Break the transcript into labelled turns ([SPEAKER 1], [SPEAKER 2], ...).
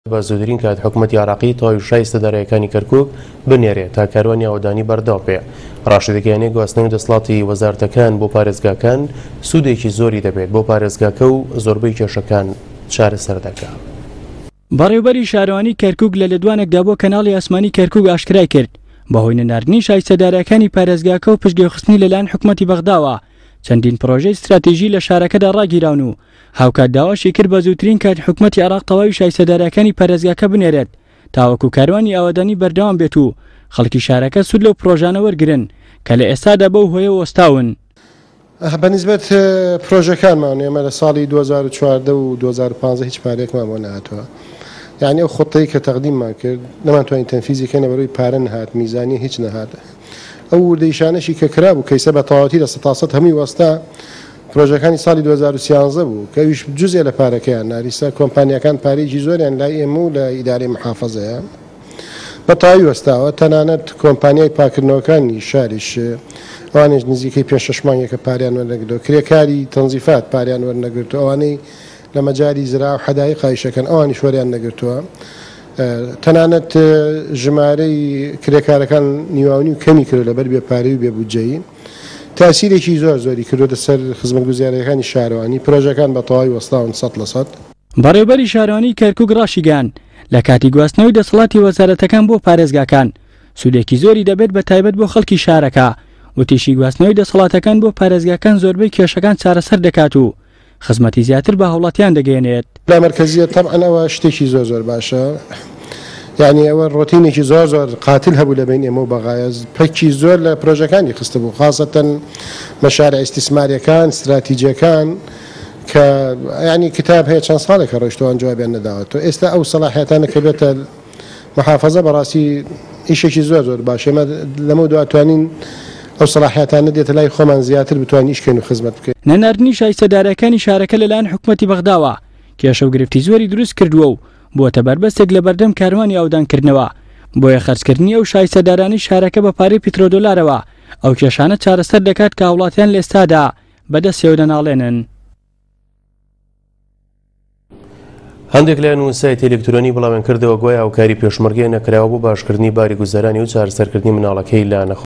[SPEAKER 1] بە زوودترین کات حکوومەتی عراقی تەواوی شایستە داراییەکانی کەرکووک بنێرێت تا کاروانی ئاوەدانی بەردەوام بێ. ڕاشدەکیانەی گواستنەوەی دەسەڵاتی وەزارەتەکان بۆ پارێزگاکان سوودێکی زۆری دەبێت بۆ پارێزگاکە و زۆربەی کێشەکان چارەسەر دەکات.
[SPEAKER 2] بەڕێوەبەری شارەوانی کەرکووک لە لەدوانێکدا بۆ کەناڵی ئاسمانی کەرکووک ئاشکرای کرد بەهۆی نەناردنی شایستەدارەکانی پارێزگاکە و پشتگوێخستنی لەلایەن حکوومەتی بەغداوە چەندین پرۆژەی استراتیژی لە شارەکەدا ڕاگیراون و هاوکات داواشی کرد بە زووترین کات حکوومەتی عراق تەواوی شایستەدارەکانی پارێزگاکە بنێرێت تاوەکو کاروانی ئاوەدانی بەردەوام بێت و خەڵکی شارەکە سوود لەو پرۆژانە وەرگرن کە لە ئێستادا بەو هۆیە وەستاون.
[SPEAKER 3] بەنسبەت پرۆژەکانمان ئێمە لە ساڵی 2014 و 2015 هیچ پارێکمان بۆ نهاتووە. یعنی ئەو خۆتەی کە تەقدیممان کرد نەمانتوانین تەنفیزیکەین بەڕووی پارە نەهات، میزانی هیچ نەهات. ئەو وردەیشانەشی کە کرابوو کەیسە بە تەواوەتی لە 100% هەمووی وەستا پرۆژەکانی ساڵی 2013 بوو کە ئەویش جزء لە پارەکەیان ناریسا کۆمپانیەکان پارێکی زۆریان لای ئێمە و لە ئیدارەی محافەزەیە بە تەواوی وەستاوە. تەنانەت کۆمپانیای پاکردنەوەکانی شاریش ئەوانش نزیکەی 5-6 مانگێکە پاریان وەرنەگرتووە، کرێکاری تەنزیفات پاریان وەرنەگرتووە، ئەوانەی لە مەجاری زرا و حەدایق خایشەکەن ئەوانی شوەریان نەگرتووە. تەنانەت ژمارەی کرێکارەکان نیواونی و کەمی کرد لەبەر بێپارەی و بێبودجەیی تاسیرێکی زۆری کردوتە سەر خزمەتگوزاریەکانی شارەوانی. پرۆژەکان بە تەواوی وەستاون 100%.
[SPEAKER 2] بەڕێوەبەری شارەوانی کەرکووک ڕاشیگان لە کاتی گواستنەوەی دەسەڵاتی وەزارەتەکان بۆ پارێزگاکان سوودێکی زۆری دەبێت بە تایبەت بۆ خەڵکی شارەکە و تیشی گواستنەوەی دەسەڵاتەکان بۆ پارێزگاکان زۆربەی کێشەکان چارەسەر دەکات و خزمەتی زیاتر بە هەوڵاتیان دەگەێنێت.
[SPEAKER 3] لا مرکزیە طبعاً ئەوە شتێکی زۆر باشە، یعنی ئەوە ڕۆتینێکی زۆر قاتل هەبوو لە بین ئێمە و بەغایەز پەکی زۆر لە پرۆژەکانی خستە بوو، خاصەتەن مەشارە ئیستیسماریەکان استراتیجیەکان کە ینی کتاب هەیە چەند ساڵێکە ڕۆیشتوان جوابیان نەداوەتەوە. ئێستا ئەو سەلاحیەتانە کە بێتە محافەزە بەڕاستی ئیشێکی زۆر باش ئێمە لەمە دواتوانین ئەو سەلاحیەتانە دێتە لای خۆمان زیاتر بتوانین ئیشکەین و خزمەت بکەین.
[SPEAKER 2] نەناردنی شایستەدارەکانی شارەکە لەلایەن حکوومەتی بەغداوە کێشە و گرفتی زۆری دروست کردووە و بۆتە بەربەستێک لە بەردەم کاروانی ئاودانکردنەوە بۆیە خەرجکردنی ئەو شایستەدارانی شارەکە بە پارەی پیترۆدۆلارەوە ئەو کێشانە چارەسەر دەکات کە هاوڵاتیان لە ئێستادا بەدەستیەوە دەناڵێنن.
[SPEAKER 1] هەندێک لایەن وسایتی ئەلکترۆنی بڵاوێن کردەوە گویا هاوکاری پێشمەرگەی نەکراوە بۆ باشکردنی باری گوزەرانی و چارەسەرکردنی مناڵەکەی لا نەخۆ